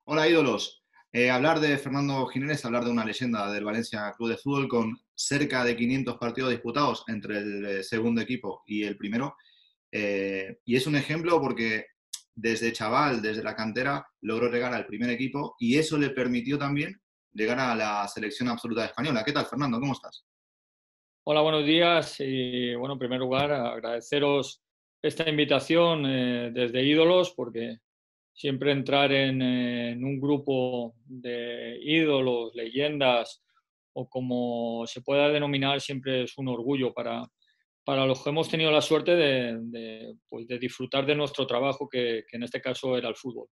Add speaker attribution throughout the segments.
Speaker 1: Hola ídolos. Hablar de Fernando Giménez, hablar de una leyenda del Valencia Club de Fútbol con cerca de 500 partidos disputados entre el segundo equipo y el primero. Y es un ejemplo porque desde chaval, desde la cantera, logró llegar al primer equipo y eso le permitió también llegar a la selección absoluta española. ¿Qué tal, Fernando? ¿Cómo estás?
Speaker 2: Hola, buenos días. Y bueno, en primer lugar, agradeceros esta invitación desde Ídolos, porque siempre entrar en un grupo de ídolos, leyendas o como se pueda denominar, siempre es un orgullo para los que hemos tenido la suerte pues de disfrutar de nuestro trabajo, que en este caso era el fútbol.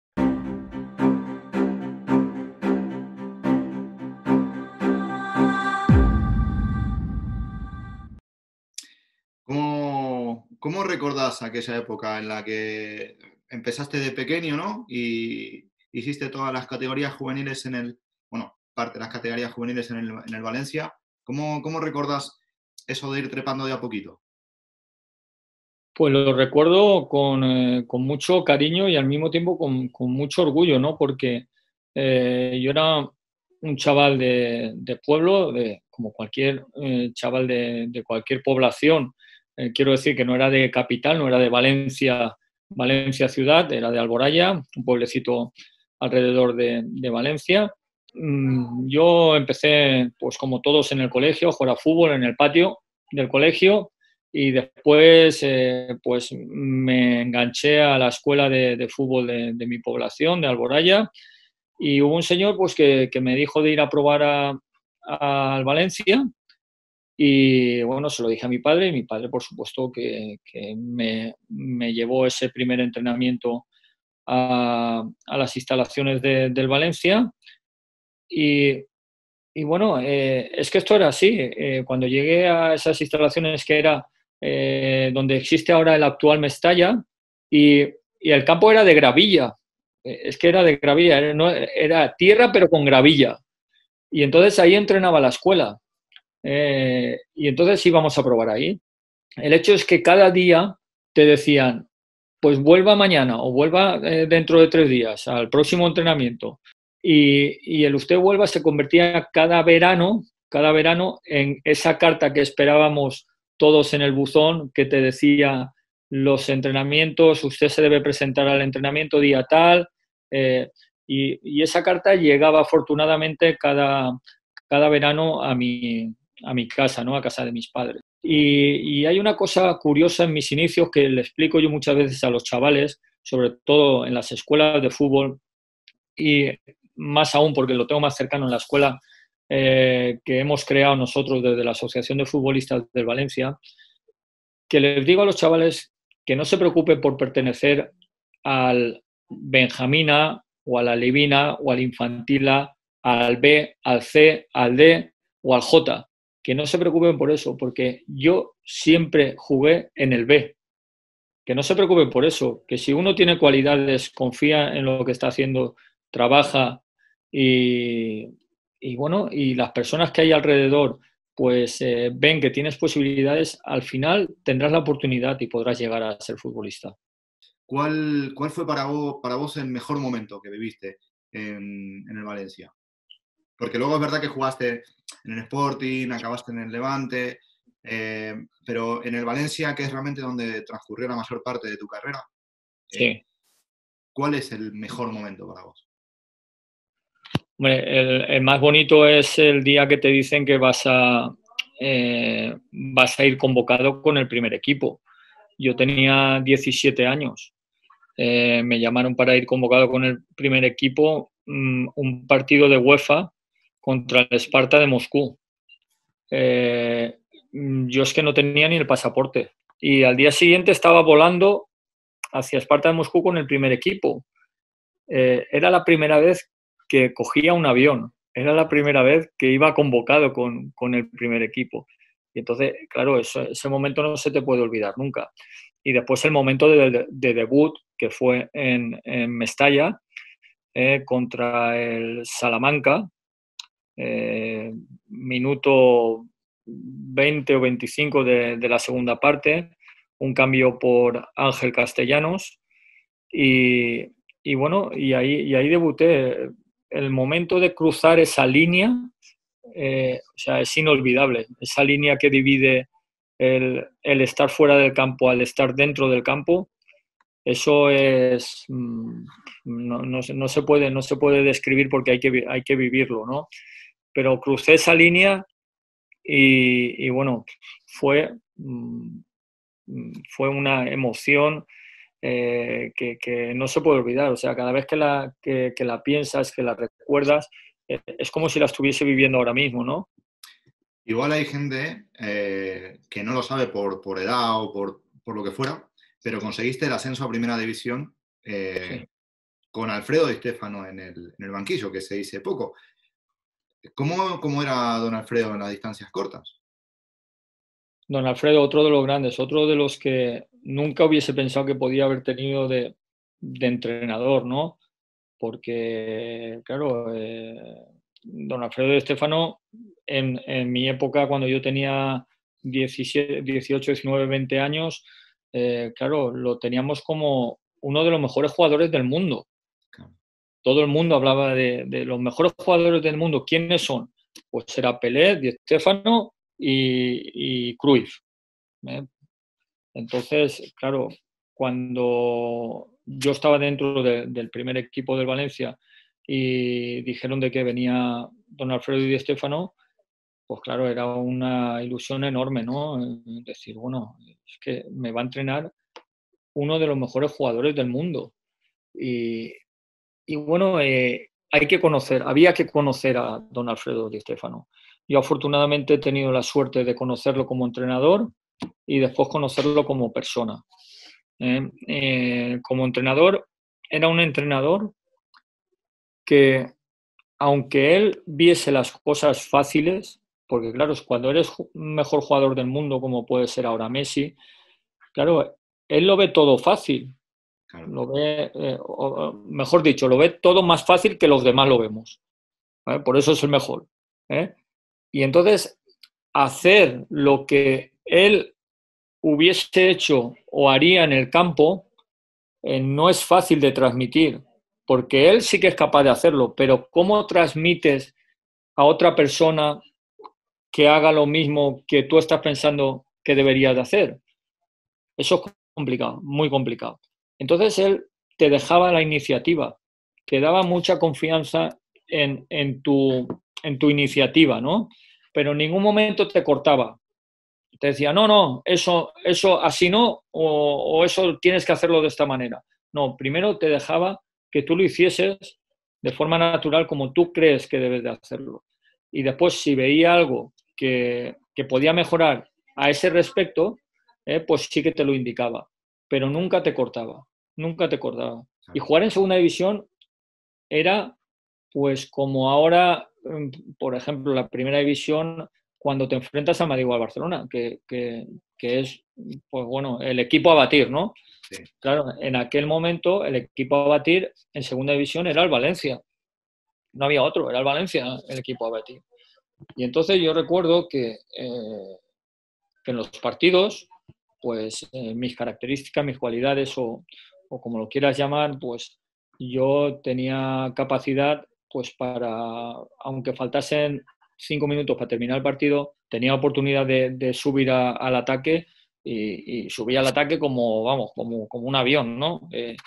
Speaker 1: ¿Cómo recordás aquella época en la que empezaste de pequeño, ¿no? Y hiciste todas las categorías juveniles bueno, parte de las categorías juveniles en el Valencia. ¿Cómo recordás eso de ir trepando de a poquito?
Speaker 2: Pues lo recuerdo con mucho cariño y al mismo tiempo con mucho orgullo, ¿no? Porque yo era un chaval de pueblo, como cualquier chaval de cualquier población. Quiero decir que no era de capital, no era de Valencia, Valencia ciudad, era de Alboraya, un pueblecito alrededor de Valencia. Yo empecé, pues como todos en el colegio, a jugar a fútbol en el patio del colegio y después pues me enganché a la escuela de fútbol de mi población, de Alboraya, y hubo un señor pues que me dijo de ir a probar al Valencia y bueno, se lo dije a mi padre y mi padre por supuesto que me llevó ese primer entrenamiento a las instalaciones del Valencia y, y bueno, es que esto era así. Cuando llegué a esas instalaciones que era donde existe ahora el actual Mestalla y, y el campo era de gravilla. Es que era de gravilla, era tierra pero con gravilla. Y entonces ahí entrenaba la escuela. Y entonces íbamos a probar ahí. El hecho es que cada día te decían, pues vuelva mañana o vuelva dentro de 3 días al próximo entrenamiento. Y el usted vuelva se convertía cada verano en esa carta que esperábamos todos en el buzón que te decía los entrenamientos, usted se debe presentar al entrenamiento día tal, eh, y esa carta llegaba afortunadamente cada verano a mi casa, ¿no? A casa de mis padres. Y hay una cosa curiosa en mis inicios que le explico yo muchas veces a los chavales, sobre todo en las escuelas de fútbol, y más aún porque lo tengo más cercano en la escuela que hemos creado nosotros desde la Asociación de Futbolistas de Valencia, que les digo a los chavales que no se preocupen por pertenecer al Benjamina o a la Levina o al Infantila, al B, al C, al D o al J. Que no se preocupen por eso, porque yo siempre jugué en el B. Que no se preocupen por eso, que si uno tiene cualidades, confía en lo que está haciendo, trabaja y, y bueno, y las personas que hay alrededor pues ven que tienes posibilidades, al final tendrás la oportunidad y podrás llegar a ser futbolista.
Speaker 1: ¿Cuál fue para vos el mejor momento que viviste en el Valencia? Porque luego es verdad que jugaste en el Sporting, acabaste en el Levante, pero en el Valencia, que es realmente donde transcurrió la mayor parte de tu carrera, eh,
Speaker 2: Sí.
Speaker 1: ¿cuál es el mejor momento para vos?
Speaker 2: Hombre, el más bonito es el día que te dicen que vas a ir convocado con el primer equipo. Yo tenía 17 años. Me llamaron para ir convocado con el primer equipo, un partido de UEFA contra el Sparta de Moscú. Eh, yo es que no tenía ni el pasaporte. Y al día siguiente estaba volando hacia Sparta de Moscú con el primer equipo. Era la primera vez que cogía un avión. Era la primera vez que iba convocado con el primer equipo. Y entonces, claro, ese momento no se te puede olvidar nunca. Y después el momento de debut, que fue en Mestalla, contra el Salamanca, eh, minuto 20 o 25 de la segunda parte, un cambio por Ángel Castellanos y, bueno, y ahí debuté. El momento de cruzar esa línea, o sea, es inolvidable. Esa línea que divide el estar fuera del campo al estar dentro del campo, eso es, no se puede describir porque hay que vivirlo, ¿no? Pero crucé esa línea y bueno, fue, fue una emoción que no se puede olvidar. O sea, cada vez que la piensas, que la recuerdas, es como si la estuviese viviendo ahora mismo, ¿no?
Speaker 1: Igual hay gente que no lo sabe por edad o por lo que fuera, pero conseguiste el ascenso a Primera División
Speaker 2: Sí.
Speaker 1: con Alfredo Di Stéfano en el banquillo, que se dice poco. ¿Cómo era don Alfredo en las distancias cortas?
Speaker 2: Don Alfredo, otro de los grandes, otro de los que nunca hubiese pensado que podía haber tenido de entrenador, ¿no? Porque, claro, don Alfredo Di Stéfano, en mi época, cuando yo tenía 17, 18, 19, 20 años, claro, lo teníamos como uno de los mejores jugadores del mundo.
Speaker 1: Claro.
Speaker 2: Todo el mundo hablaba de los mejores jugadores del mundo. ¿Quiénes son? Pues era Pelé, Di Stéfano y Cruyff. ¿Eh? Entonces, claro, cuando yo estaba dentro del primer equipo del Valencia y dijeron de que venía don Alfredo Di Stéfano, pues claro, era una ilusión enorme, ¿no? Decir, bueno, es que me va a entrenar uno de los mejores jugadores del mundo. Y, y bueno, había que conocer a don Alfredo Di Stéfano. Yo afortunadamente he tenido la suerte de conocerlo como entrenador y después conocerlo como persona. Como entrenador, era un entrenador que, aunque él viese las cosas fáciles, porque claro, cuando eres mejor jugador del mundo, como puede ser ahora Messi, claro, él lo ve todo fácil,
Speaker 1: Claro.
Speaker 2: lo ve, o mejor dicho, lo ve todo más fácil que los demás lo vemos. ¿Vale? Por eso es el mejor. ¿Eh? Y entonces, hacer lo que él hubiese hecho o haría en el campo, no es fácil de transmitir, porque él sí que es capaz de hacerlo, pero ¿cómo transmites a otra persona que haga lo mismo que tú estás pensando que deberías de hacer? Eso es complicado, muy complicado. Entonces él te dejaba la iniciativa, te daba mucha confianza en tu iniciativa, ¿no? Pero en ningún momento te cortaba. Te decía, no, no, eso así no, o eso tienes que hacerlo de esta manera. No, primero te dejaba que tú lo hicieses de forma natural como tú crees que debes de hacerlo. Y después, si veía algo que podía mejorar a ese respecto, pues sí que te lo indicaba. Pero nunca te cortaba, nunca te cortaba. Y
Speaker 1: Claro.
Speaker 2: jugar en segunda división era, pues como ahora, por ejemplo, la primera división, cuando te enfrentas a Madrid o al Barcelona, que es, pues bueno, el equipo a batir, ¿no?
Speaker 1: Sí.
Speaker 2: Claro, en aquel momento el equipo a batir en segunda división era el Valencia. No había otro, era el Valencia el equipo a batir. Y entonces yo recuerdo que en los partidos, pues mis características, mis cualidades o como lo quieras llamar, pues yo tenía capacidad pues para, aunque faltasen 5 minutos para terminar el partido, tenía oportunidad de subir al ataque y subía al ataque como, vamos, como un avión, ¿no?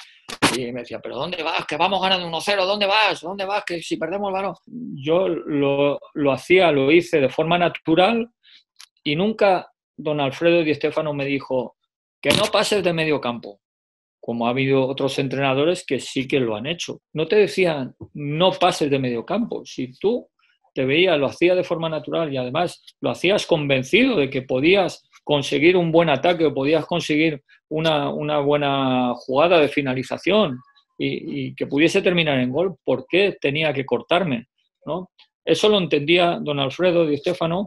Speaker 2: Y me decía, pero ¿dónde vas? Que vamos ganando 1-0, ¿dónde vas? ¿Dónde vas? Que si perdemos el balón. Yo lo hacía, lo hice de forma natural y nunca don Alfredo Di Stéfano me dijo que no pases de medio campo, como ha habido otros entrenadores que sí que lo han hecho. No te decían no pases de medio campo. Si tú te veías, lo hacías de forma natural y además lo hacías convencido de que podías conseguir un buen ataque o podías conseguir una buena jugada de finalización y que pudiese terminar en gol, ¿por qué tenía que cortarme? ¿No? Eso lo entendía don Alfredo Di Stéfano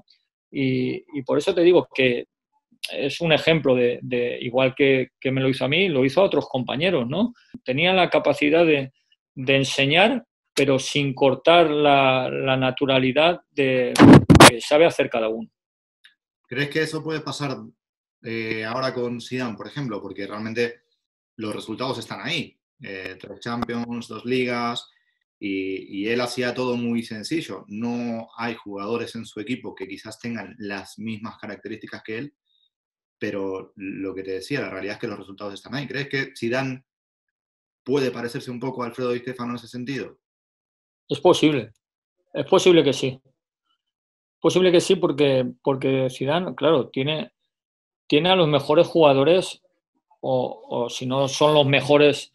Speaker 2: y por eso te digo que es un ejemplo igual que me lo hizo a mí, lo hizo a otros compañeros, ¿no? Tenía la capacidad de enseñar, pero sin cortar la naturalidad de que sabe hacer cada uno.
Speaker 1: ¿Crees que eso puede pasar ahora con Zidane, por ejemplo? Porque realmente los resultados están ahí. 3 Champions, 2 ligas, y él hacía todo muy sencillo. No hay jugadores en su equipo que quizás tengan las mismas características que él, pero lo que te decía, la realidad es que los resultados están ahí. ¿Crees que Zidane puede parecerse un poco a Alfredo Di Stéfano en ese sentido?
Speaker 2: Es posible que sí. Posible que sí, porque Zidane, claro, tiene a los mejores jugadores, o si no son los mejores,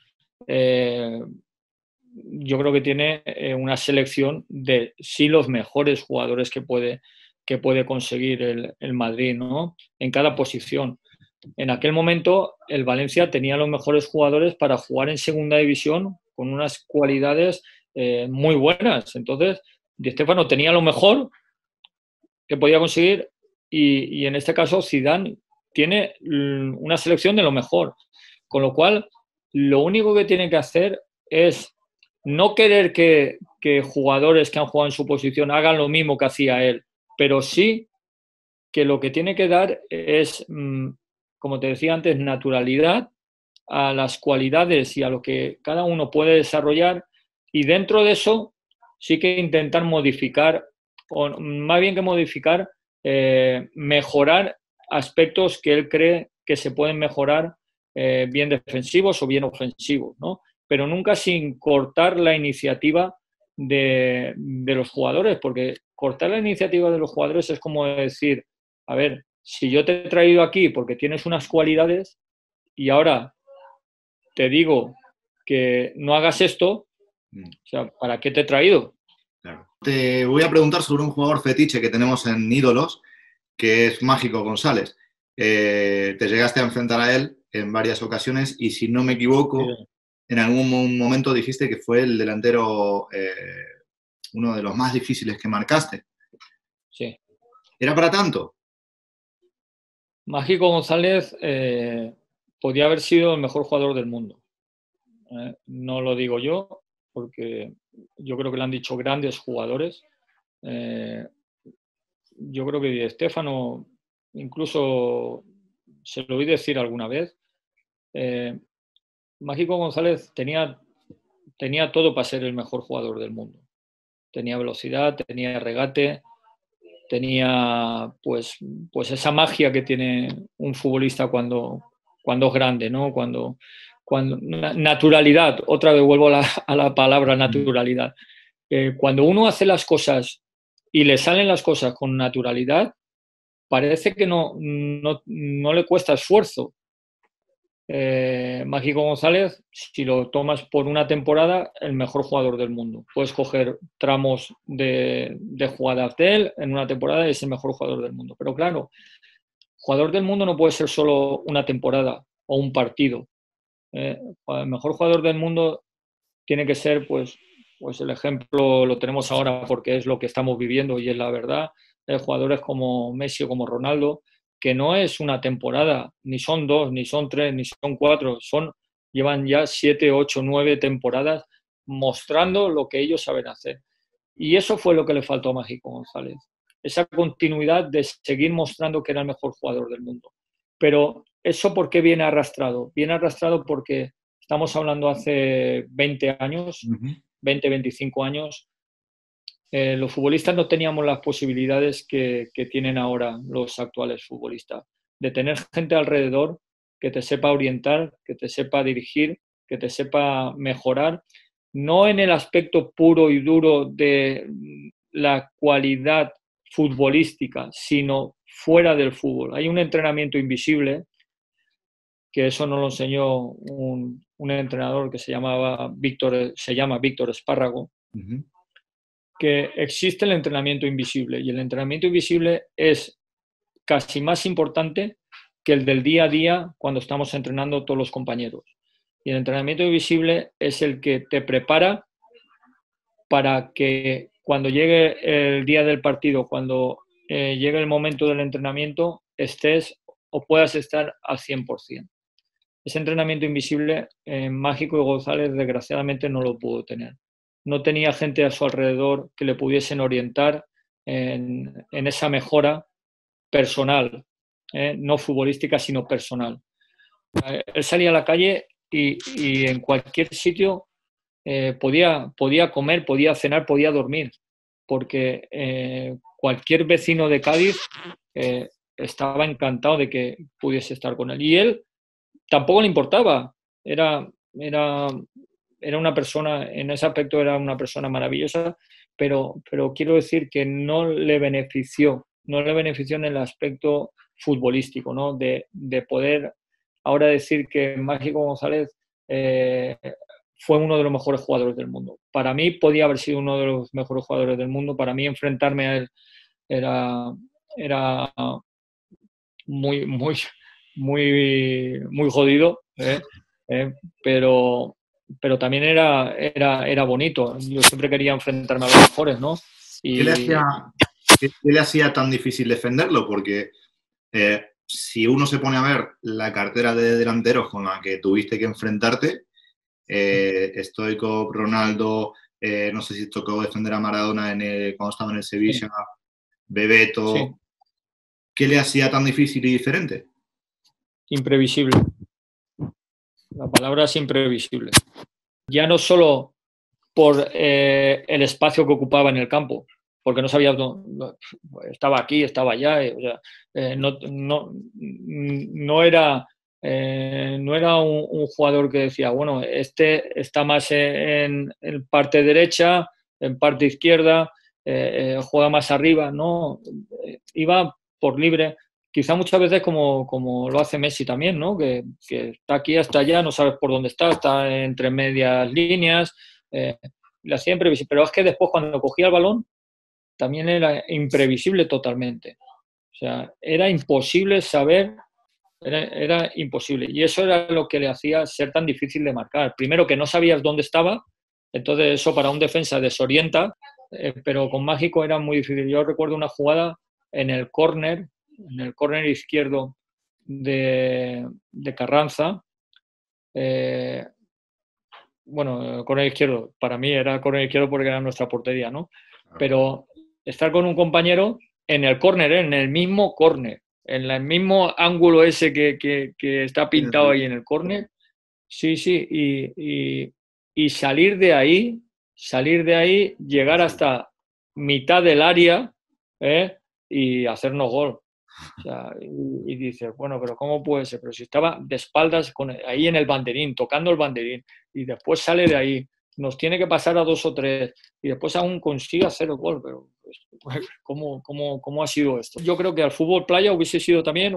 Speaker 2: yo creo que tiene una selección de sí los mejores jugadores que puede conseguir el Madrid, ¿no? En cada posición. En aquel momento el Valencia tenía los mejores jugadores para jugar en segunda división con unas cualidades muy buenas. Entonces, Di Stéfano tenía lo mejor que podía conseguir y en este caso Zidane tiene una selección de lo mejor. Con lo cual, lo único que tiene que hacer es no querer que jugadores que han jugado en su posición hagan lo mismo que hacía él, pero sí que lo que tiene que dar es, como te decía antes, naturalidad a las cualidades y a lo que cada uno puede desarrollar, y dentro de eso sí que intentar modificar, o más bien que modificar, mejorar aspectos que él cree que se pueden mejorar, bien defensivos o bien ofensivos, ¿no? Pero nunca sin cortar la iniciativa de los jugadores, porque cortar la iniciativa de los jugadores es como decir, a ver, si yo te he traído aquí porque tienes unas cualidades y ahora te digo que no hagas esto, o sea, ¿para qué te he traído?
Speaker 1: Claro. Te voy a preguntar sobre un jugador fetiche que tenemos en Ídolos, que es Mágico González. Te llegaste a enfrentar a él en varias ocasiones y, si no me equivoco,
Speaker 2: Sí,
Speaker 1: en algún momento dijiste que fue el delantero, uno de los más difíciles que marcaste.
Speaker 2: sí.
Speaker 1: ¿Era para tanto?
Speaker 2: Mágico González podía haber sido el mejor jugador del mundo. No lo digo yo, porque yo creo que lo han dicho grandes jugadores. Eh, yo creo que Di Stéfano, incluso se lo oí decir alguna vez, eh, Mágico González tenía todo para ser el mejor jugador del mundo. Tenía velocidad, tenía regate, tenía pues esa magia que tiene un futbolista cuando es grande, ¿no? Cuando naturalidad, otra vez vuelvo a la palabra naturalidad. Cuando uno hace las cosas y le salen las cosas con naturalidad, parece que no le cuesta esfuerzo. Mágico González, si lo tomas por una temporada, el mejor jugador del mundo. Puedes coger tramos de jugadas de él en una temporada y es el mejor jugador del mundo. Pero claro, jugador del mundo no puede ser solo una temporada o un partido. El mejor jugador del mundo tiene que ser, pues el ejemplo lo tenemos ahora porque es lo que estamos viviendo y es la verdad. Jugadores como Messi o como Ronaldo, que no es una temporada, ni son 2, ni son 3, ni son 4, llevan ya 7, 8, 9 temporadas mostrando lo que ellos saben hacer. Y eso fue lo que le faltó a Mágico González, esa continuidad de seguir mostrando que era el mejor jugador del mundo. Pero eso, ¿por qué viene arrastrado? Viene arrastrado porque estamos hablando hace 20 años, 20, 25 años. Los futbolistas no teníamos las posibilidades que tienen ahora los actuales futbolistas, de tener gente alrededor que te sepa orientar, que te sepa dirigir, que te sepa mejorar, no en el aspecto puro y duro de la cualidad futbolística, sino fuera del fútbol. Hay un entrenamiento invisible, que eso nos lo enseñó un entrenador que se llama Víctor Espárrago, que existe el entrenamiento invisible, y el entrenamiento invisible es casi más importante que el del día a día cuando estamos entrenando todos los compañeros. Y el entrenamiento invisible es el que te prepara para que cuando llegue el día del partido, cuando llegue el momento del entrenamiento, estés o puedas estar al 100%. Ese entrenamiento invisible, Mágico y González desgraciadamente no lo pudo tener. No tenía gente a su alrededor que le pudiesen orientar en esa mejora personal, no futbolística, sino personal. Él salía a la calle y en cualquier sitio podía comer, podía cenar, podía dormir, porque cualquier vecino de Cádiz estaba encantado de que pudiese estar con él. Y él tampoco le importaba, era, era, era una persona, en ese aspecto era una persona maravillosa, pero quiero decir que no le benefició en el aspecto futbolístico, ¿no? De poder ahora decir que Mágico González fue uno de los mejores jugadores del mundo. Para mí podía haber sido uno de los mejores jugadores del mundo, para mí enfrentarme a él era muy, muy, muy jodido, ¿eh? Pero, pero también era bonito. Yo siempre quería enfrentarme a los mejores, ¿no?
Speaker 1: ¿Qué le
Speaker 2: Y
Speaker 1: hacía, qué le hacía tan difícil defenderlo? Porque si uno se pone a ver la cartera de delanteros con la que tuviste que enfrentarte, Stoico, Ronaldo, no sé si tocó defender a Maradona cuando estaba en el Sevilla,
Speaker 2: sí, sí,
Speaker 1: Bebeto, ¿qué le hacía tan difícil y diferente?
Speaker 2: imprevisible. La palabra es imprevisible. Ya no solo por el espacio que ocupaba en el campo, porque no sabía dónde, estaba aquí, estaba allá, o sea, no era, no era un jugador que decía, bueno, este está más en parte derecha, en parte izquierda, juega más arriba, no, iba por libre. Quizá muchas veces como lo hace Messi también, ¿no? Que está aquí hasta allá, no sabes por dónde está entre medias líneas, la hacía imprevisible, pero es que después cuando cogía el balón también era imprevisible totalmente. O sea, era imposible saber, era imposible. Y eso era lo que le hacía ser tan difícil de marcar. Primero que no sabías dónde estaba, entonces eso para un defensa desorienta, pero con Mágico era muy difícil. Yo recuerdo una jugada en el córner izquierdo de Carranza, eh, bueno, córner izquierdo, para mí era córner izquierdo porque era nuestra portería, ¿no? Pero estar con un compañero en el córner, en el mismo córner, en el mismo ángulo ese que está pintado ahí en el córner, sí, sí, y salir de ahí, llegar hasta mitad del área, ¿eh? Y hacernos gol. O sea, y dices, bueno, pero ¿cómo puede ser? Pero si estaba de espaldas ahí en el banderín, tocando el banderín, y después sale de ahí, nos tiene que pasar a 2 o 3, y después aún consigue hacer el gol, pero pues, ¿cómo ha sido esto? Yo creo que al fútbol playa hubiese sido también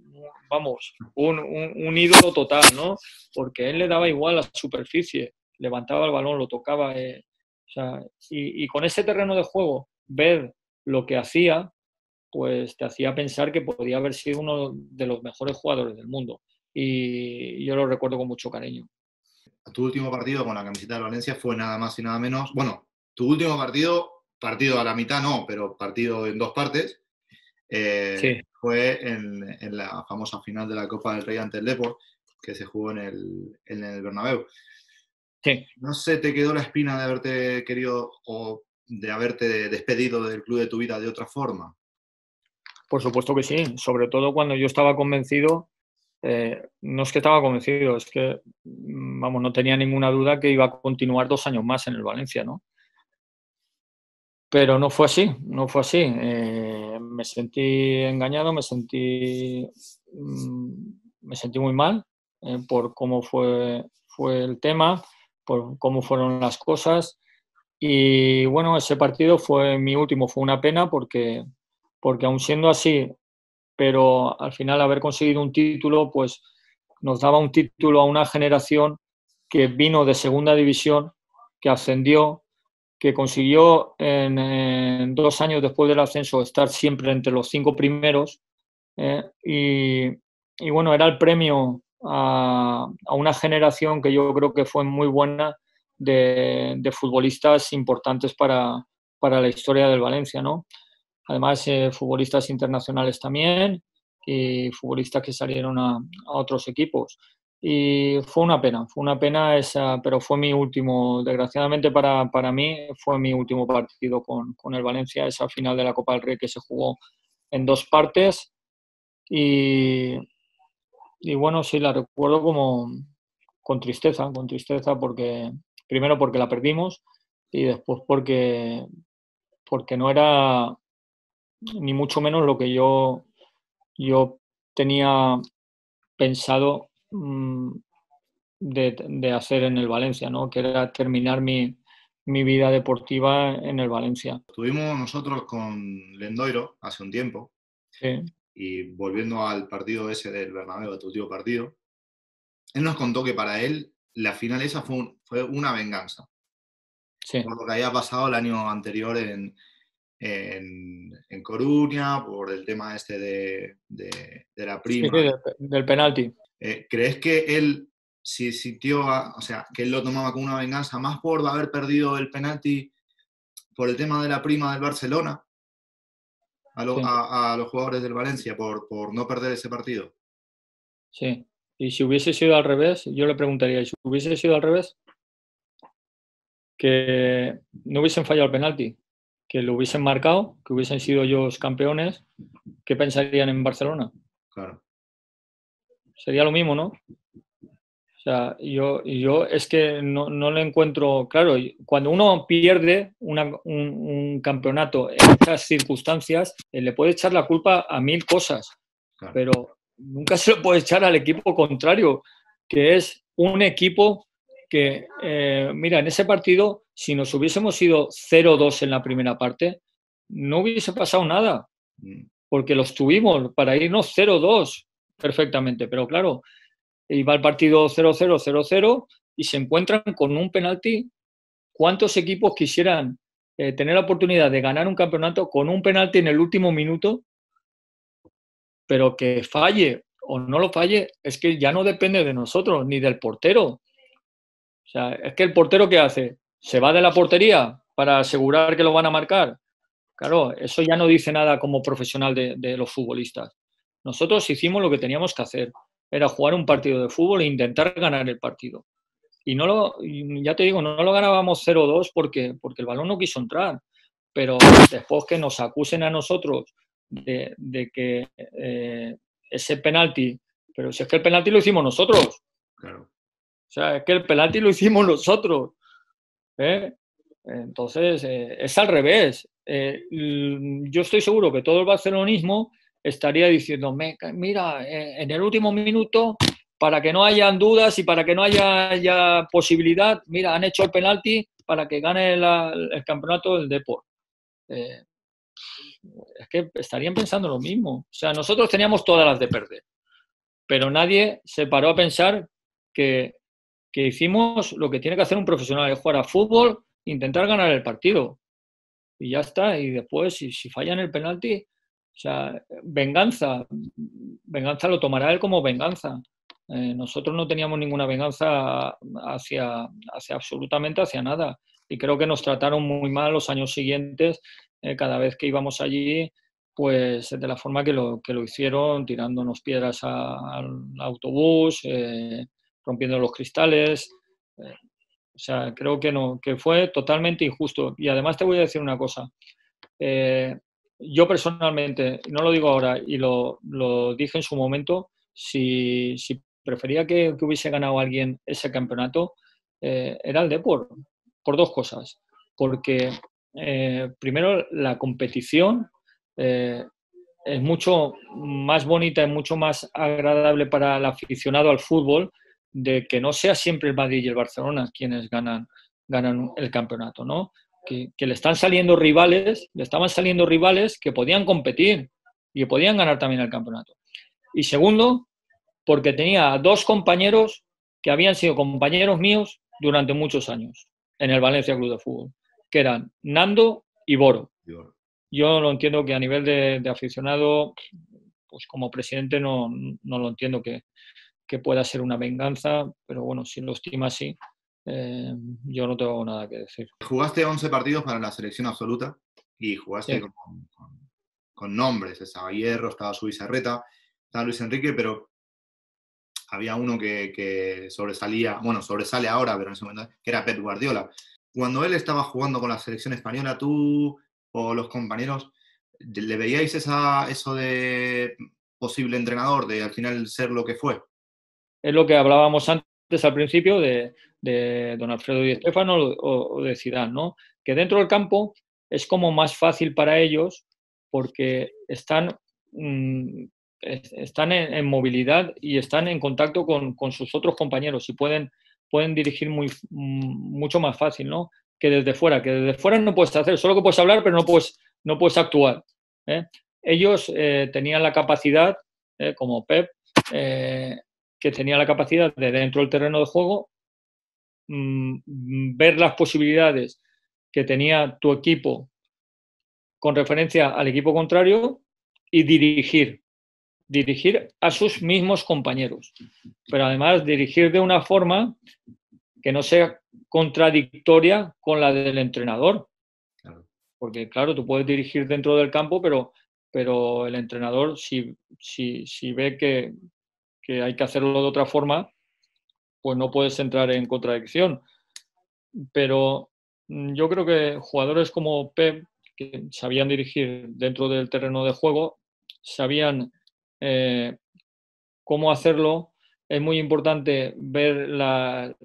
Speaker 2: un ídolo total, ¿no? Porque él le daba igual la superficie, levantaba el balón, lo tocaba, o sea, y con ese terreno de juego, ver lo que hacía, pues te hacía pensar que podía haber sido uno de los mejores jugadores del mundo. Y yo lo recuerdo con mucho cariño.
Speaker 1: Tu último partido con la camiseta de Valencia fue nada más y nada menos, bueno, tu último partido a la mitad no, pero partido en dos partes,
Speaker 2: Sí,
Speaker 1: fue en la famosa final de la Copa del Rey ante el Depor, que se jugó en el Bernabéu.
Speaker 2: sí,
Speaker 1: ¿No se te quedó la espina de haberte querido o de haberte despedido del club de tu vida de otra forma?
Speaker 2: por supuesto que sí. Sobre todo cuando yo estaba convencido, no es que estaba convencido, es que, vamos, no tenía ninguna duda que iba a continuar 2 años más en el Valencia, ¿no? Pero no fue así, no fue así. Me sentí engañado, me sentí muy mal por cómo fue el tema, por cómo fueron las cosas. Y bueno, ese partido fue mi último, fue una pena porque aun siendo así, pero al final haber conseguido un título, pues nos daba un título a una generación que vino de segunda división, que ascendió, que consiguió en 2 años después del ascenso estar siempre entre los 5 primeros, y bueno, era el premio a una generación que yo creo que fue muy buena de futbolistas importantes para la historia del Valencia, ¿no? Además, futbolistas internacionales también y futbolistas que salieron a otros equipos. Y fue una pena esa, pero fue mi último, desgraciadamente para mí, fue mi último partido con el Valencia, esa final de la Copa del Rey que se jugó en 2 partes y bueno, sí, la recuerdo con tristeza porque, primero porque la perdimos y después porque no era ni mucho menos lo que yo tenía pensado de hacer en el Valencia, ¿no? Que era terminar mi vida deportiva en el Valencia.
Speaker 1: Estuvimos nosotros con Lendoiro hace un tiempo
Speaker 2: Sí,
Speaker 1: y volviendo al partido ese del Bernabéu, a tu último partido, él nos contó que para él la final esa fue una venganza
Speaker 2: sí.
Speaker 1: por lo que había pasado el año anterior en Coruña, por el tema este de la
Speaker 2: Sí, sí,
Speaker 1: prima.
Speaker 2: del penalti.
Speaker 1: ¿Crees que él si sintió, o sea, que él lo tomaba como una venganza más por haber perdido el penalti por el tema de la prima del Barcelona
Speaker 2: Sí,
Speaker 1: a los jugadores del Valencia por no perder ese partido?
Speaker 2: sí. Y si hubiese sido al revés, yo le preguntaría, ¿y si hubiese sido al revés? Que no hubiesen fallado el penalti, que lo hubiesen marcado, que hubiesen sido ellos campeones, ¿qué pensarían en Barcelona?
Speaker 1: Claro,
Speaker 2: Sería lo mismo, ¿no? O sea, yo es que no le encuentro, claro, cuando uno pierde un campeonato en estas circunstancias, le puede echar la culpa a mil cosas,
Speaker 1: claro.
Speaker 2: pero nunca se lo puede echar al equipo contrario, que es un equipo que, mira, en ese partido, si nos hubiésemos ido 0-2 en la primera parte, no hubiese pasado nada,
Speaker 1: Mm,
Speaker 2: porque los tuvimos para irnos 0-2 perfectamente, pero claro, iba el partido 0-0, 0-0 y se encuentran con un penalti. ¿Cuántos equipos quisieran tener la oportunidad de ganar un campeonato con un penalti en el último minuto, pero que falle o no lo falle? Es que ya no depende de nosotros ni del portero. O sea, es que el portero, ¿qué hace? ¿Se va de la portería para asegurar que lo van a marcar? Claro, eso ya no dice nada como profesional de los futbolistas. Nosotros hicimos lo que teníamos que hacer, era jugar un partido de fútbol e intentar ganar el partido. Y ya te digo, no lo ganábamos 0-2 porque el balón no quiso entrar. Pero después que nos acusen a nosotros de que ese penalti, pero si es que el penalti lo hicimos nosotros.
Speaker 1: claro.
Speaker 2: O sea, es que el penalti lo hicimos nosotros. ¿Eh? Entonces, es al revés. Yo estoy seguro que todo el barcelonismo estaría diciendo, mira, en el último minuto, para que no hayan dudas y para que no haya posibilidad, mira, han hecho el penalti para que gane el campeonato del Depor. Eh, es que estarían pensando lo mismo. O sea, nosotros teníamos todas las de perder, pero nadie se paró a pensar que, que hicimos lo que tiene que hacer un profesional, es jugar a fútbol, intentar ganar el partido y ya está. Y después, si fallan el penalti, o sea, venganza lo tomará él como venganza. Nosotros no teníamos ninguna venganza hacia absolutamente hacia nada. Y creo que nos trataron muy mal los años siguientes, cada vez que íbamos allí, pues de la forma que lo hicieron, tirándonos piedras al autobús, rompiendo los cristales. O sea, creo que no, que fue totalmente injusto. Y además te voy a decir una cosa. Eh, yo personalmente, no lo digo ahora y lo dije en su momento, si prefería que hubiese ganado alguien ese campeonato, era el Depor, por dos cosas. Porque, primero, la competición eh, es mucho más bonita y mucho más agradable para el aficionado al fútbol de que no sea siempre el Madrid y el Barcelona quienes ganan el campeonato, ¿no? Que le estaban saliendo rivales que podían competir y que podían ganar también el campeonato. Y segundo, porque tenía dos compañeros que habían sido compañeros míos durante muchos años en el Valencia Club de Fútbol, que eran Nando y Boro. Yo lo entiendo que a nivel de aficionado, pues como presidente no lo entiendo que pueda ser una venganza, pero bueno, si lo estima así, eh, yo no tengo nada que decir.
Speaker 1: Jugaste 11 partidos para la selección absoluta y jugaste
Speaker 2: Sí.
Speaker 1: con nombres. Estaba Hierro, estaba Zubizarreta, estaba Luis Enrique, pero había uno que sobresalía, bueno, sobresale ahora, pero en ese momento, que era Pep Guardiola. Cuando él estaba jugando con la selección española, tú o los compañeros, ¿le veíais eso de posible entrenador, de al final ser lo que fue?
Speaker 2: Es lo que hablábamos antes al principio de don Alfredo Di Stéfano o de Zidane, ¿no? Que dentro del campo es como más fácil para ellos porque están en movilidad y están en contacto con sus otros compañeros y pueden dirigir mucho más fácil, ¿no? Que desde fuera. Que desde fuera no puedes hacer, solo que puedes hablar, pero no puedes actuar. Ellos tenían la capacidad, como Pep, que tenía la capacidad de dentro del terreno de juego ver las posibilidades que tenía tu equipo con referencia al equipo contrario y dirigir a sus mismos compañeros, pero además dirigir de una forma que no sea contradictoria con la del entrenador. Porque, claro, tú puedes dirigir dentro del campo, pero el entrenador, si ve que hay que hacerlo de otra forma, pues no puedes entrar en contradicción. Pero yo creo que jugadores como Pep, que sabían dirigir dentro del terreno de juego, sabían cómo hacerlo. Es muy importante ver las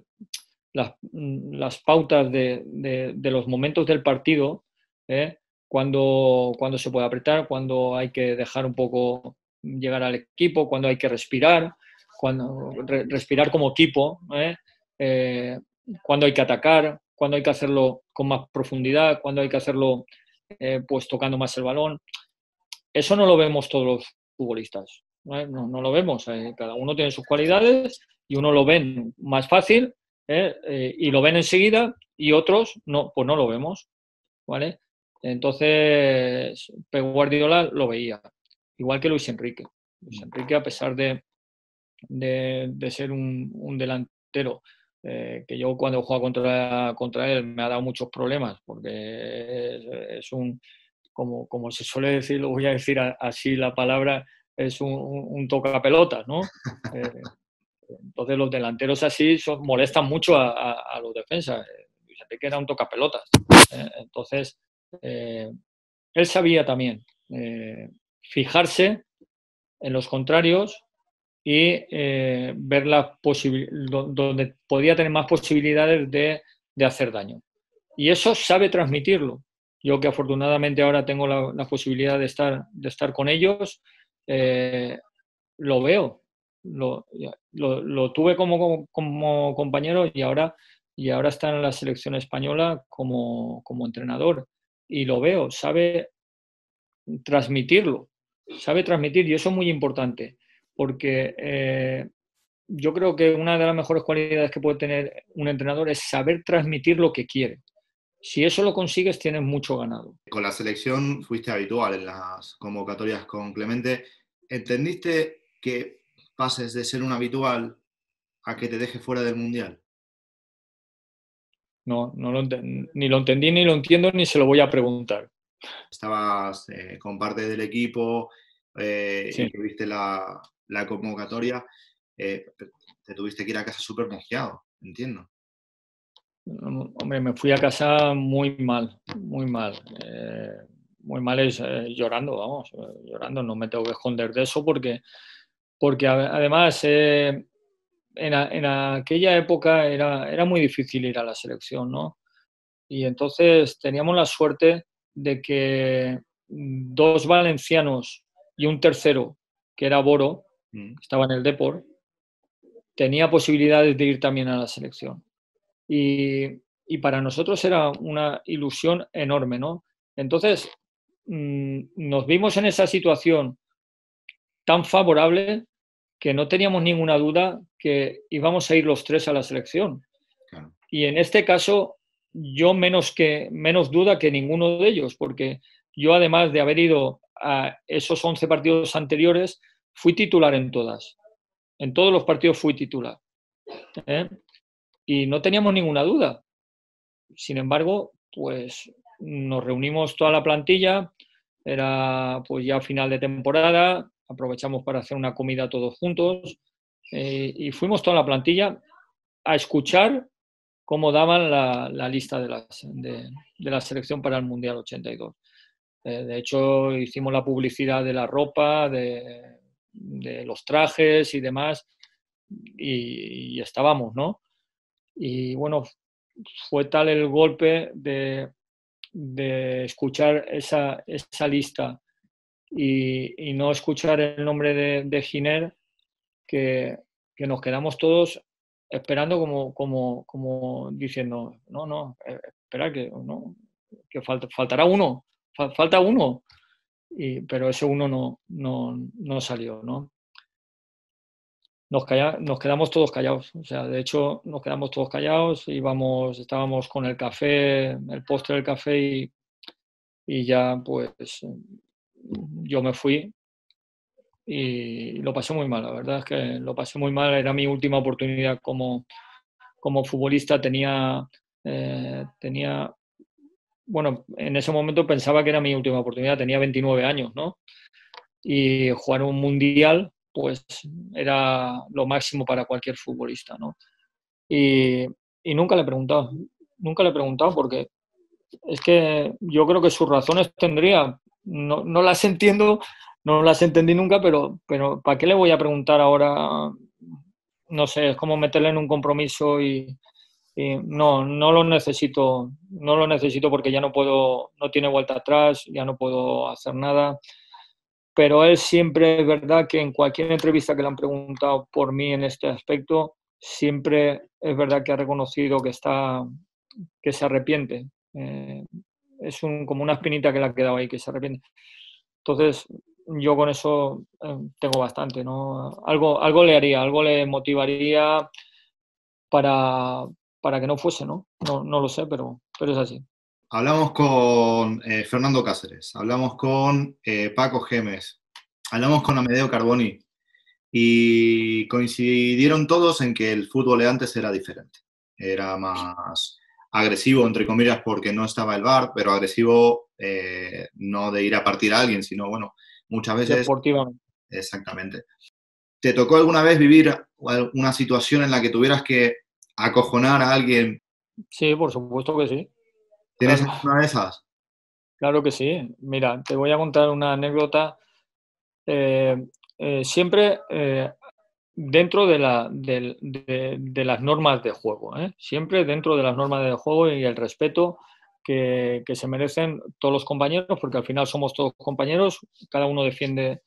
Speaker 2: pautas de los momentos del partido, cuando se puede apretar, cuando hay que dejar un poco llegar al equipo, cuando hay que respirar, respirar como equipo, cuando hay que atacar, cuando hay que hacerlo con más profundidad, cuando hay que hacerlo pues tocando más el balón. Eso no lo vemos todos los futbolistas, no lo vemos. Cada uno tiene sus cualidades y uno lo ven más fácil y lo ven enseguida y otros no, pues no lo vemos, ¿vale? Entonces, Pep Guardiola lo veía, igual que Luis Enrique. Luis Enrique, a pesar de ser un delantero que yo cuando he jugado contra él me ha dado muchos problemas, porque es un, como se suele decir, lo voy a decir así la palabra, es un tocapelotas, ¿no? Entonces los delanteros así molestan mucho a los defensas. Luis Enrique era un tocapelotas. Entonces, él sabía también fijarse en los contrarios y ver donde podía tener más posibilidades de hacer daño. Y eso sabe transmitirlo. Yo que afortunadamente ahora tengo la posibilidad de estar con ellos, lo veo. Lo tuve como compañero y ahora está en la selección española como entrenador. Y lo veo, sabe transmitirlo, y eso es muy importante, porque yo creo que una de las mejores cualidades que puede tener un entrenador es saber transmitir lo que quiere. Si eso lo consigues, tienes mucho ganado.
Speaker 1: Con la selección fuiste habitual en las convocatorias con Clemente. ¿Entendiste que pases de ser un habitual a que te deje fuera del Mundial?
Speaker 2: No, ni lo entendí, ni lo entiendo, ni se lo voy a preguntar.
Speaker 1: Estabas con parte del equipo
Speaker 2: Sí.
Speaker 1: y que viste la convocatoria, te tuviste que ir a casa súper mosqueado, entiendo.
Speaker 2: Hombre, me fui a casa muy mal, muy mal. Muy mal es llorando, vamos, llorando. No me tengo que esconder de eso porque además en aquella época era muy difícil ir a la selección, ¿no? Y entonces teníamos la suerte de que dos valencianos y un tercero, que era Boro, que estaba en el Depor, tenía posibilidades de ir también a la selección. Y para nosotros era una ilusión enorme, ¿no? Entonces, nos vimos en esa situación tan favorable que no teníamos ninguna duda que íbamos a ir los tres a la selección.
Speaker 1: Claro.
Speaker 2: Y en este caso, yo menos duda que ninguno de ellos, porque yo, además de haber ido a esos 11 partidos anteriores, fui titular en todas. En todos los partidos fui titular. Y no teníamos ninguna duda. Sin embargo, pues nos reunimos toda la plantilla, era pues ya final de temporada, aprovechamos para hacer una comida todos juntos y fuimos toda la plantilla a escuchar cómo daban la lista de la selección para el Mundial 82. De hecho, hicimos la publicidad de la ropa, de los trajes y demás, y estábamos, ¿no? Y bueno, fue tal el golpe de escuchar esa lista y no escuchar el nombre de Giner que nos quedamos todos esperando como diciendo, no, espera que faltará uno, falta uno, pero ese uno no salió, ¿no? Nos quedamos todos callados, o sea, de hecho nos quedamos todos callados, estábamos con el café, el postre del café y ya pues yo me fui y lo pasé muy mal, la verdad es que lo pasé muy mal, era mi última oportunidad como futbolista, tenía, bueno, en ese momento pensaba que era mi última oportunidad, tenía 29 años, ¿no? Y jugar un mundial, pues era lo máximo para cualquier futbolista, ¿no? Y, y nunca le he preguntado porque es que yo creo que sus razones tendría, no las entiendo, no las entendí nunca, pero ¿para qué le voy a preguntar ahora? No sé, es como meterle en un compromiso y no lo necesito, no lo necesito porque ya no puedo, no tiene vuelta atrás, ya no puedo hacer nada. Pero él siempre, es verdad que en cualquier entrevista que le han preguntado por mí en este aspecto, siempre es verdad que ha reconocido que se arrepiente. Es como una espinita que le ha quedado ahí, que se arrepiente. Entonces, yo con eso tengo bastante, ¿no? Algo le haría, algo le motivaría para, para que no fuese, ¿no? No lo sé, pero es así.
Speaker 1: Hablamos con Fernando Cáceres, hablamos con Paco Gémez, hablamos con Amedeo Carboni y coincidieron todos en que el fútbol de antes era diferente. Era más agresivo, entre comillas, porque no estaba el VAR, pero agresivo no de ir a partir a alguien, sino, bueno, muchas veces,
Speaker 2: Deportivamente.
Speaker 1: exactamente. ¿Te tocó alguna vez vivir una situación en la que tuvieras que acojonar a alguien?
Speaker 2: Sí, por supuesto que sí.
Speaker 1: ¿Tienes
Speaker 2: Claro,
Speaker 1: alguna de esas?
Speaker 2: claro que sí. Mira, te voy a contar una anécdota. Eh, siempre dentro de las normas de juego, ¿eh? Siempre dentro de las normas de juego y el respeto que se merecen todos los compañeros, porque al final somos todos compañeros, cada uno defiende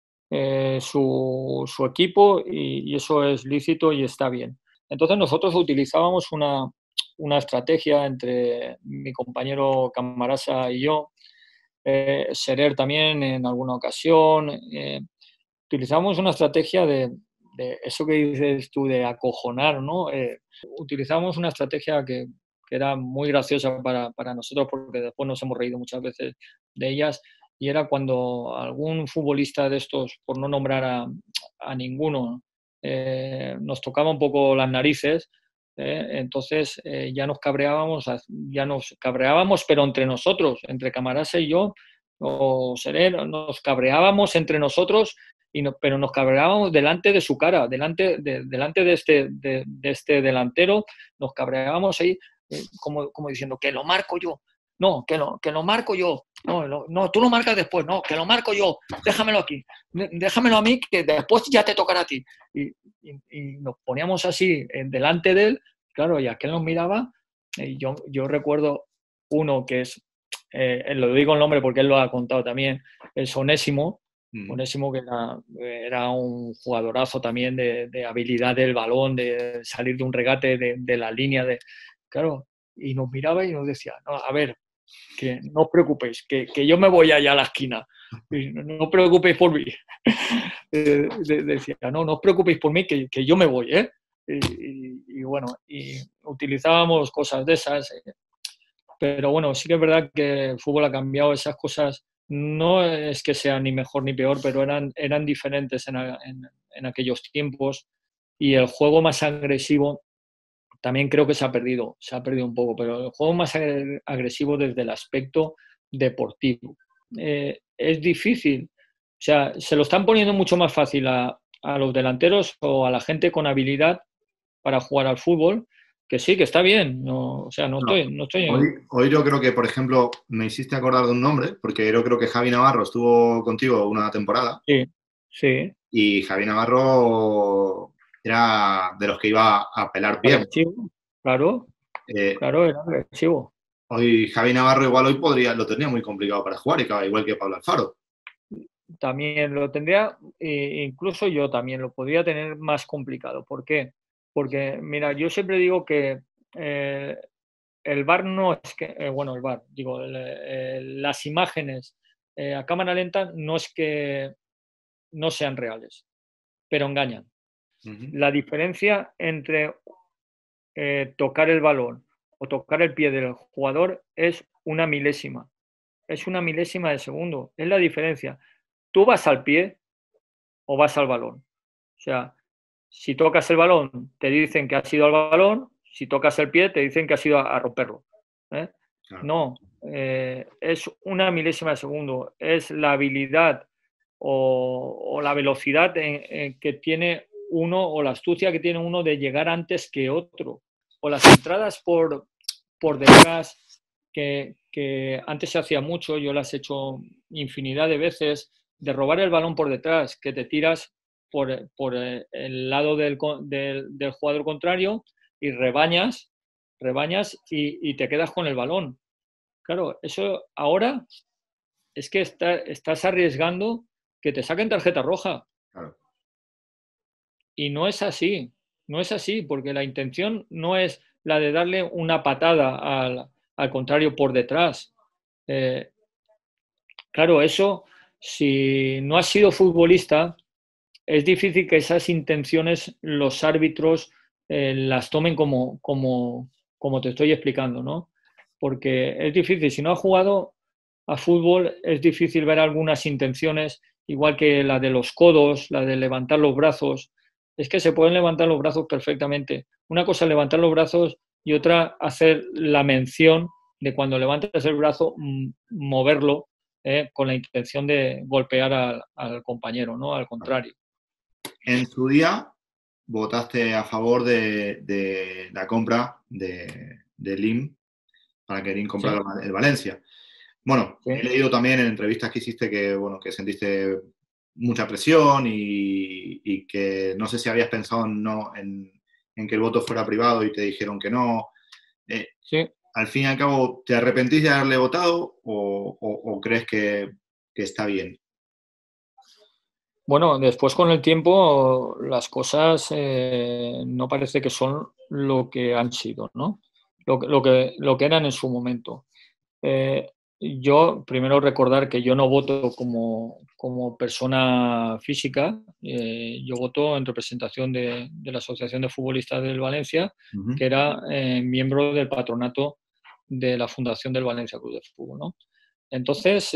Speaker 2: su equipo y eso es lícito y está bien. Entonces nosotros utilizábamos una estrategia entre mi compañero Camarasa y yo, Serer también en alguna ocasión. Utilizamos una estrategia de eso que dices tú de acojonar, ¿no? Utilizamos una estrategia que era muy graciosa para nosotros porque después nos hemos reído muchas veces de ellas y era cuando algún futbolista de estos, por no nombrar a ninguno, nos tocaba un poco las narices, entonces ya nos cabreábamos, pero entre nosotros, entre Camarasa y yo, o Serer, nos cabreábamos entre nosotros pero nos cabreábamos delante de su cara, delante de este delantero, nos cabreábamos ahí como diciendo que lo marco yo, no, que lo marco yo, no, tú lo marcas después, no, que lo marco yo, déjamelo aquí, déjamelo a mí que después ya te tocará a ti. Y nos poníamos así delante de él, claro, y aquel nos miraba, y yo recuerdo uno que es, lo digo el nombre porque él lo ha contado también, es Onésimo, Onésimo, que era un jugadorazo también de habilidad del balón, de salir de un regate de la línea. Claro, y nos miraba y nos decía, no, a ver, que no os preocupéis, que yo me voy allá a la esquina. Y no os preocupéis por mí. Decía, no os preocupéis por mí, que yo me voy, ¿eh? Y bueno, y utilizábamos cosas de esas. Pero bueno, sí que es verdad que el fútbol ha cambiado esas cosas. No es que sean ni mejor ni peor, pero eran diferentes en aquellos tiempos. Y el juego más agresivo también creo que se ha perdido un poco, pero el juego más agresivo desde el aspecto deportivo. Es difícil, o sea, se lo están poniendo mucho más fácil a los delanteros o a la gente con habilidad para jugar al fútbol, que sí, que está bien, no, o sea,
Speaker 1: No.
Speaker 2: no estoy.
Speaker 1: Hoy yo creo que, por ejemplo, me hiciste acordar de un nombre, porque yo creo que Javi Navarro estuvo contigo una temporada
Speaker 2: Sí, sí,
Speaker 1: y Javi Navarro era de los que iba a pelar piernas.
Speaker 2: Agresivo, claro, claro, era agresivo.
Speaker 1: Hoy Javi Navarro igual hoy lo tenía muy complicado para jugar, igual que Pablo Alfaro.
Speaker 2: También lo tendría, incluso yo también lo podría tener más complicado. ¿Por qué? Porque, mira, yo siempre digo que el VAR no es que, bueno, el VAR, digo, las imágenes a cámara lenta no es que no sean reales, pero engañan. La diferencia entre tocar el balón o tocar el pie del jugador es una milésima. Es una milésima de segundo. Es la diferencia. Tú vas al pie o vas al balón. O sea, si tocas el balón, te dicen que has ido al balón. Si tocas el pie, te dicen que has ido a romperlo. Claro. No, es una milésima de segundo. Es la habilidad o la velocidad que tiene uno o la astucia que tiene uno de llegar antes que otro. O las entradas por detrás, que antes se hacía mucho, yo las he hecho infinidad de veces, de robar el balón por detrás, que te tiras por el lado del jugador contrario y rebañas y te quedas con el balón. Claro, eso ahora es que estás arriesgando que te saquen tarjeta roja. Claro. Y no es así, no es así, porque la intención no es la de darle una patada al contrario por detrás. Claro, eso, si no has sido futbolista, es difícil que esas intenciones los árbitros las tomen como te estoy explicando, ¿no? Porque es difícil, si no has jugado a fútbol, es difícil ver algunas intenciones, igual que la de los codos, la de levantar los brazos. Es que se pueden levantar los brazos perfectamente. Una cosa es levantar los brazos y otra hacer la mención de cuando levantas el brazo, moverlo con la intención de golpear al compañero, ¿no? Al contrario.
Speaker 1: En su día votaste a favor de la compra de Lim para que Lim comprara el Valencia. Bueno, he leído también en entrevistas que hiciste que sentiste mucha presión y que no sé si habías pensado en que el voto fuera privado y te dijeron que no. Al fin y al cabo, ¿te arrepentís de haberle votado o crees que está bien?
Speaker 2: Bueno, después con el tiempo las cosas no parece que son lo que han sido, ¿no? Lo que eran en su momento. Yo, primero recordar que yo no voto como persona física, yo voto en representación de la Asociación de Futbolistas del Valencia, que era miembro del patronato de la Fundación del Valencia Club de Fútbol, ¿no? Entonces,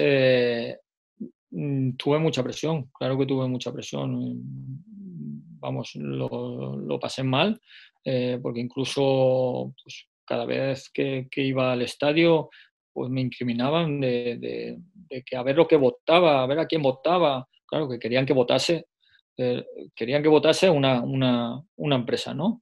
Speaker 2: tuve mucha presión, claro que tuve mucha presión. Vamos, lo pasé mal, porque incluso pues, cada vez que iba al estadio, pues me incriminaban de que a ver lo que votaba, a ver a quién votaba. Claro, que querían que votase, una empresa, ¿no?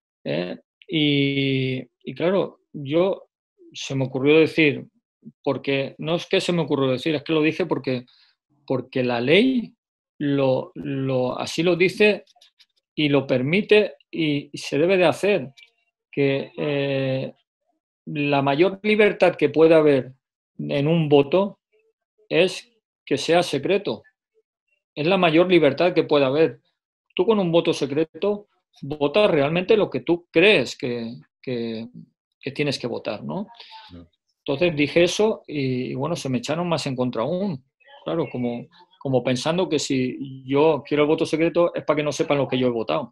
Speaker 2: Y claro, se me ocurrió decir, porque no es que se me ocurrió decir, es que lo dije porque la ley así lo dice y lo permite y se debe de hacer, que la mayor libertad que puede haber en un voto es que sea secreto. Es la mayor libertad que puede haber. Tú con un voto secreto votas realmente lo que tú crees que tienes que votar, ¿no? Entonces dije eso y bueno, se me echaron más en contra aún. Claro, como pensando que si yo quiero el voto secreto es para que no sepan lo que yo he votado.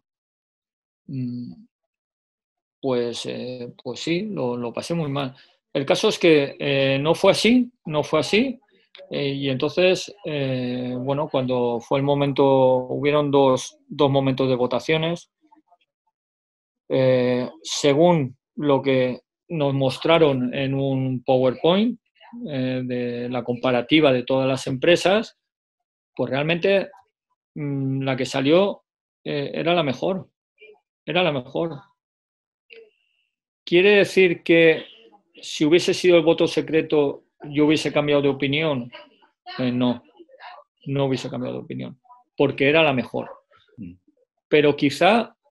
Speaker 2: Pues sí, lo pasé muy mal. El caso es que no fue así, y entonces, bueno, cuando fue el momento, hubieron dos momentos de votaciones. Según lo que nos mostraron en un PowerPoint de la comparativa de todas las empresas, pues realmente la que salió era la mejor. Era la mejor. ¿Quiere decir que si hubiese sido el voto secreto yo hubiese cambiado de opinión? No hubiese cambiado de opinión, porque era la mejor. Pero quizá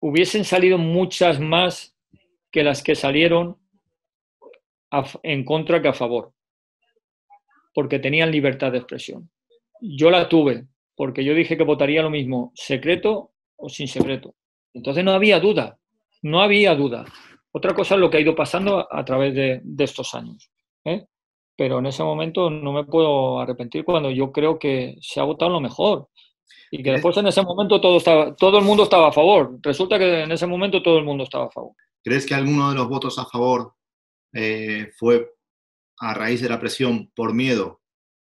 Speaker 2: hubiesen salido muchas más que las que salieron en contra que a favor, porque tenían libertad de expresión. Yo la tuve, porque yo dije que votaría lo mismo, secreto o sin secreto. Entonces no había duda, no había duda. Otra cosa es lo que ha ido pasando a través de estos años. ¿Eh? Pero en ese momento no me puedo arrepentir cuando yo creo que se ha votado lo mejor. Y que
Speaker 1: ¿Crees,
Speaker 2: después en ese momento todo el mundo estaba a favor. Resulta que en ese momento todo el mundo estaba a favor.
Speaker 1: crees que alguno de los votos a favor fue a raíz de la presión por miedo?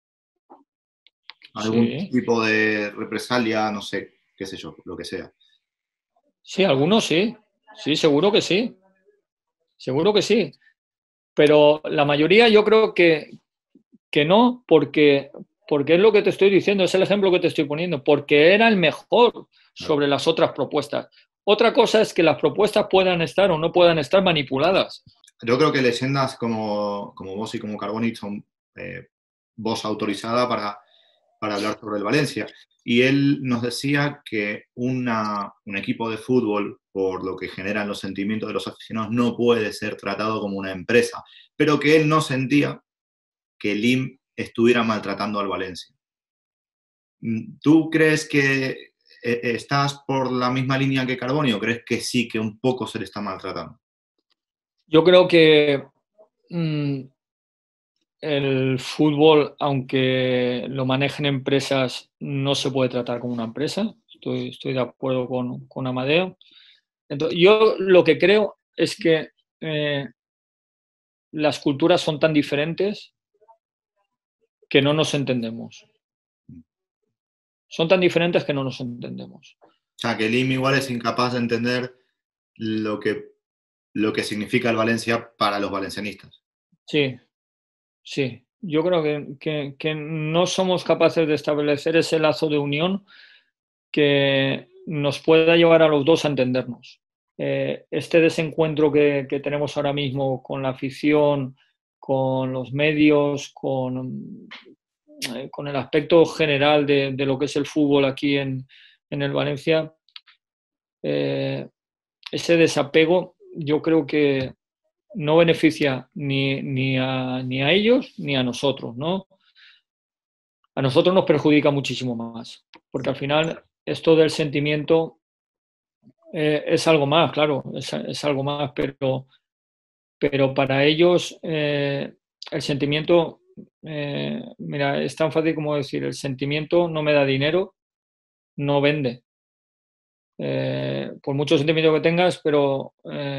Speaker 1: ¿Algún
Speaker 2: Sí,
Speaker 1: tipo de represalia? No sé, qué sé yo, lo que sea.
Speaker 2: sí, algunos sí. Sí, seguro que sí. Seguro que sí. Pero la mayoría yo creo que no, porque es lo que te estoy diciendo, es el ejemplo que te estoy poniendo, porque era el mejor
Speaker 1: Claro.
Speaker 2: sobre las otras propuestas. Otra cosa es que las propuestas puedan estar o no puedan estar manipuladas.
Speaker 1: Yo creo que leyendas como vos y como Carboni son voz autorizada para hablar sobre el Valencia. Y él nos decía que un equipo de fútbol, por lo que generan los sentimientos de los aficionados, no puede ser tratado como una empresa, pero que él no sentía que Lim estuviera maltratando al Valencia. ¿Tú crees que estás por la misma línea que Carboni o crees que sí, que un poco se le está maltratando?
Speaker 2: Yo creo que mmm, el fútbol, aunque lo manejen empresas, no se puede tratar como una empresa. Estoy de acuerdo con Amadeo. Entonces, yo lo que creo es que las culturas son tan diferentes que no nos entendemos. Son tan diferentes que no nos entendemos.
Speaker 1: O sea, que Lim igual es incapaz de entender lo que, lo que significa el Valencia para los valencianistas.
Speaker 2: Sí, sí. Yo creo que no somos capaces de establecer ese lazo de unión que nos pueda llevar a los dos a entendernos. Este desencuentro que tenemos ahora mismo con la afición, con los medios, con el aspecto general de lo que es el fútbol aquí en el Valencia, ese desapego yo creo que no beneficia ni a ellos ni a nosotros, ¿no? A nosotros nos perjudica muchísimo más, porque al final esto del sentimiento es algo más, claro, es algo más, pero para ellos el sentimiento, mira, es tan fácil como decir, el sentimiento no me da dinero, no vende. Por mucho sentimiento que tengas, pero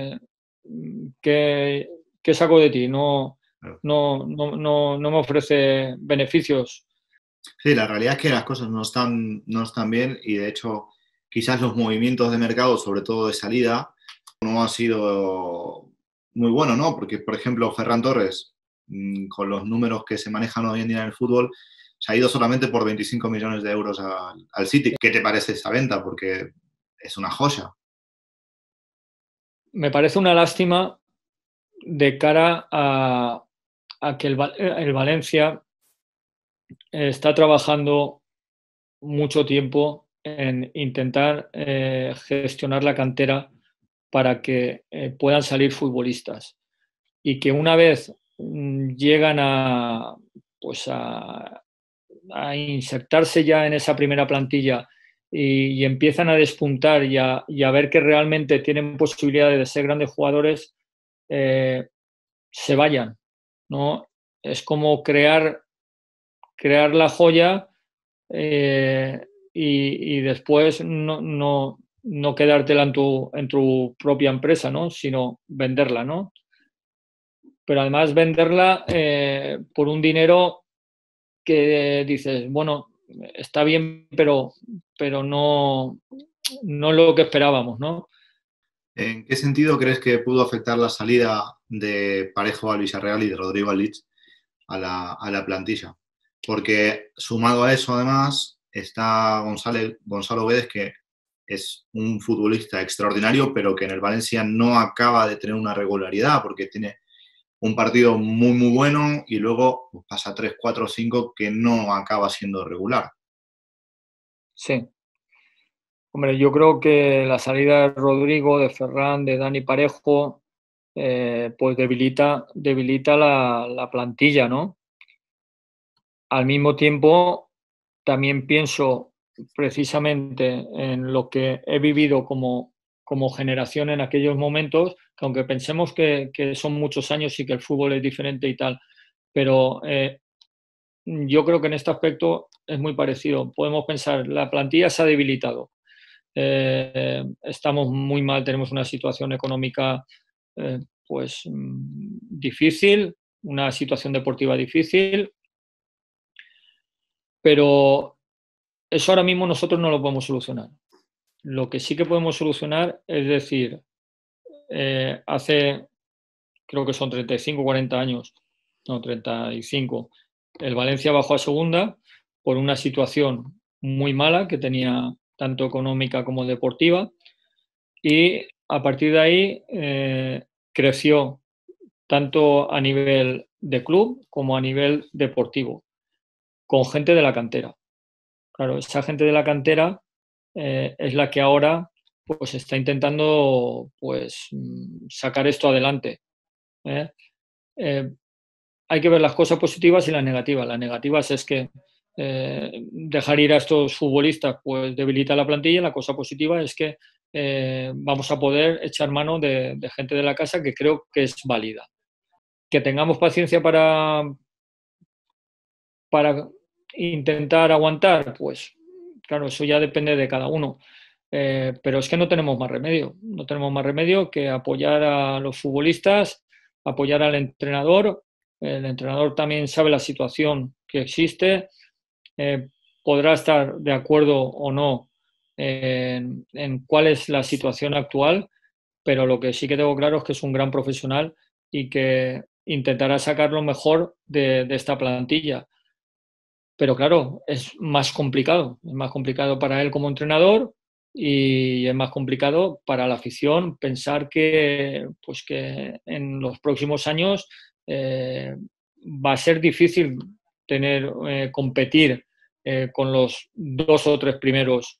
Speaker 2: ¿qué, qué saco de ti?
Speaker 1: Claro.
Speaker 2: No me ofrece beneficios.
Speaker 1: Sí, la realidad es que las cosas no están bien y de hecho quizás los movimientos de mercado, sobre todo de salida, no han sido muy buenos, ¿no? Porque, por ejemplo, Ferran Torres, con los números que se manejan hoy en día en el fútbol, se ha ido solamente por 25 millones de euros al City. ¿Qué te parece esa venta? Porque es una joya.
Speaker 2: Me parece una lástima de cara a que el Valencia está trabajando mucho tiempo en intentar gestionar la cantera para que puedan salir futbolistas y que una vez llegan pues a insertarse ya en esa primera plantilla y empiezan a despuntar y a ver que realmente tienen posibilidades de ser grandes jugadores, se vayan, ¿no? Es como crear la joya y después no quedártela en tu propia empresa, ¿no? Sino venderla, ¿no? Pero además venderla por un dinero que dices, bueno, está bien, pero no lo que esperábamos, ¿no?
Speaker 1: ¿En qué sentido crees que pudo afectar la salida de Parejo al Villarreal y de Rodrigo al Leeds a la plantilla? Porque sumado a eso, además, está Gonzalo Guedes, que es un futbolista extraordinario, pero que en el Valencia no acaba de tener una regularidad, porque tiene un partido muy, muy bueno y luego pues, pasa 3 4 5 que no acaba siendo regular.
Speaker 2: Sí. Hombre, yo creo que la salida de Rodrigo, de Ferran, de Dani Parejo, pues debilita la plantilla, ¿no? Al mismo tiempo, también pienso precisamente en lo que he vivido como generación en aquellos momentos, que aunque pensemos que son muchos años y que el fútbol es diferente y tal, pero yo creo que en este aspecto es muy parecido. Podemos pensar, la plantilla se ha debilitado, estamos muy mal, tenemos una situación económica pues difícil, una situación deportiva difícil, pero eso ahora mismo nosotros no lo podemos solucionar. Lo que sí que podemos solucionar es decir, hace, creo que son 35 o 40 años, no, 35, el Valencia bajó a segunda por una situación muy mala que tenía tanto económica como deportiva, y a partir de ahí creció tanto a nivel de club como a nivel deportivo, con gente de la cantera. Claro, esa gente de la cantera es la que ahora pues está intentando pues sacar esto adelante. ¿eh? Hay que ver las cosas positivas y las negativas. Las negativas es que dejar ir a estos futbolistas pues debilita la plantilla. La cosa positiva es que vamos a poder echar mano de gente de la casa que creo que es válida. Que tengamos paciencia para intentar aguantar, pues claro, eso ya depende de cada uno. Pero es que no tenemos más remedio. No tenemos más remedio que apoyar a los futbolistas, apoyar al entrenador. El entrenador también sabe la situación que existe. Podrá estar de acuerdo o no en cuál es la situación actual, pero lo que sí que tengo claro es que es un gran profesional y que intentará sacar lo mejor de esta plantilla. Pero claro, es más complicado para él como entrenador y es más complicado para la afición pensar que, pues que en los próximos años va a ser difícil competir con los 2 o 3 primeros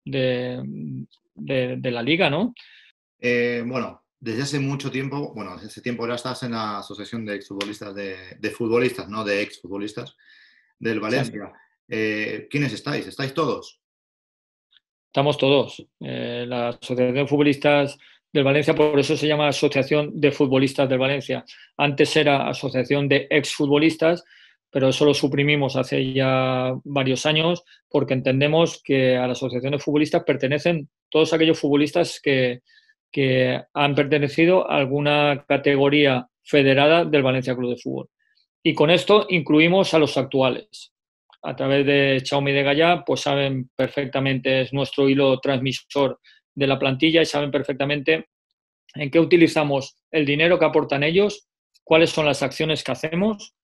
Speaker 2: de la liga, ¿no?
Speaker 1: Bueno, desde hace mucho tiempo, bueno, desde ese tiempo ya estás en la Asociación de Exfutbolistas, de futbolistas, no de exfutbolistas, del Valencia. ¿Quiénes estáis? ¿Estáis todos?
Speaker 2: Estamos todos. La Asociación de Futbolistas del Valencia, por eso se llama Asociación de Futbolistas del Valencia. Antes era Asociación de Exfutbolistas, pero eso lo suprimimos hace ya varios años porque entendemos que a la Asociación de Futbolistas pertenecen todos aquellos futbolistas que han pertenecido a alguna categoría federada del Valencia Club de Fútbol. Y con esto incluimos a los actuales. A través de Xiaomi de Gallá, pues saben perfectamente, es nuestro hilo transmisor de la plantilla y saben perfectamente en qué utilizamos el dinero que aportan ellos, cuáles son las acciones que hacemos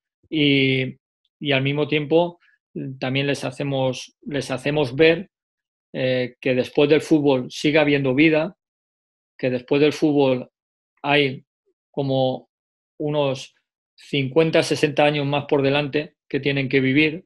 Speaker 2: y al mismo tiempo también les hacemos ver que después del fútbol sigue habiendo vida, que después del fútbol hay como unos 50, 60 años más por delante que tienen que vivir,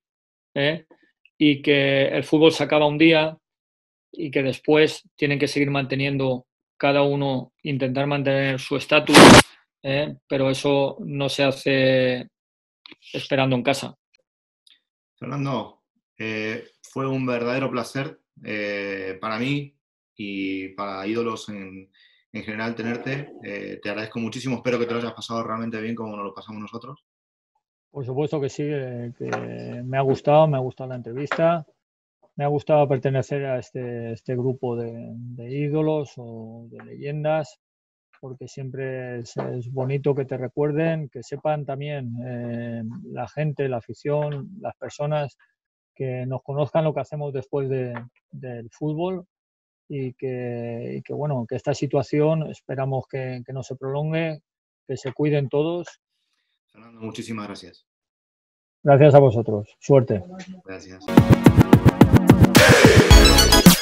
Speaker 2: y que el fútbol se acaba un día y que después tienen que seguir manteniendo cada uno, intentar mantener su estatus, pero eso no se hace esperando en casa.
Speaker 1: Fernando, fue un verdadero placer para mí y para ídolos en general tenerte. Te agradezco muchísimo, espero que te lo hayas pasado realmente bien como nos lo pasamos nosotros.
Speaker 2: Por supuesto que sí, que me ha gustado la entrevista, me ha gustado pertenecer a este grupo de ídolos o de leyendas, porque siempre es bonito que te recuerden, que sepan también la gente, la afición, las personas, que nos conozcan lo que hacemos después del fútbol y que bueno, que esta situación esperamos que no se prolongue, que se cuiden todos.
Speaker 1: Fernando, muchísimas gracias.
Speaker 2: Gracias a vosotros. Suerte.
Speaker 1: Gracias.